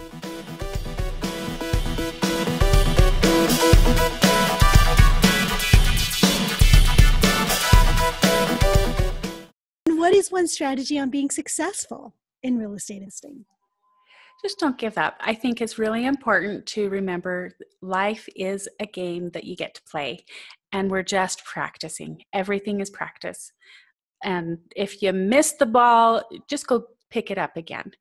And what is one strategy on being successful in real estate investing? Just don't give up. I think it's really important to remember life is a game that you get to play, and we're just practicing. Everything is practice. And if you miss the ball, just go pick it up again.